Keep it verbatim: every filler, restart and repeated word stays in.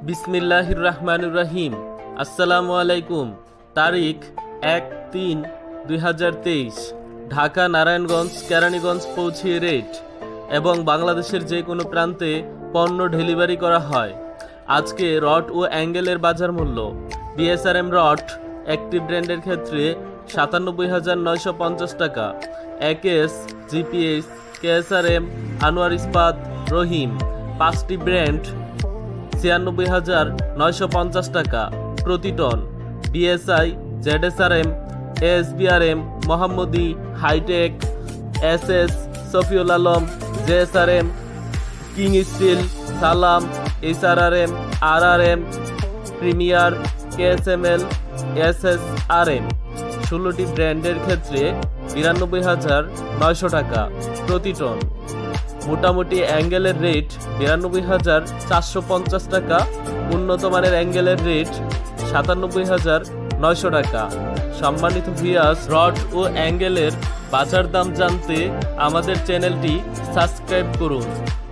বিসমিল্লাহির রহমানির রহিম। আসসালামু আলাইকুম। তারিখ এক তিন দুই হাজার তেইশ। ঢাকা, নারায়ণগঞ্জ, কেরানীগঞ্জ পৌঁছিয়ে রেট এবং বাংলাদেশের যে কোনো প্রান্তে পণ্য ডেলিভারি করা হয়। আজকে রড ও অ্যাঙ্গেলের বাজার মূল্য। বিএসআরএম রড একটি ব্র্যান্ডের ক্ষেত্রে সাতানব্বই হাজার নয়শো পঞ্চাশ টাকা। একেএস, জিপিএস, কেএসআরএম, আনোয়ার ইস্পাত, রহিম পাঁচটি ব্র্যান্ড ছিয়ানব্বই হাজার নয়শো পঞ্চাশ টাকা প্রতি টন। BSI, ZSRM, SBRM, Mohammadi, hitech, SS, Shafiul Alam, JSRM, king steel, Salam, SRRM, RRM, premier, KSML, SSRM ষোলোটি ব্র্যান্ডের ক্ষেত্রে বিরানব্বই হাজার নয়শো টাকা প্রতি টন। মোটামুটি অ্যাঙ্গেলের রেট বিরানব্বই হাজার চারশো পঞ্চাশ টাকা। উন্নত মানের অ্যাঙ্গেলের রেট সাতানব্বই হাজার নয়শো টাকা। সম্মানিত ভিউয়ার্স, রড ও অ্যাঙ্গেলের বাজার দাম জানতে আমাদের চ্যানেলটি সাবস্ক্রাইব করুন।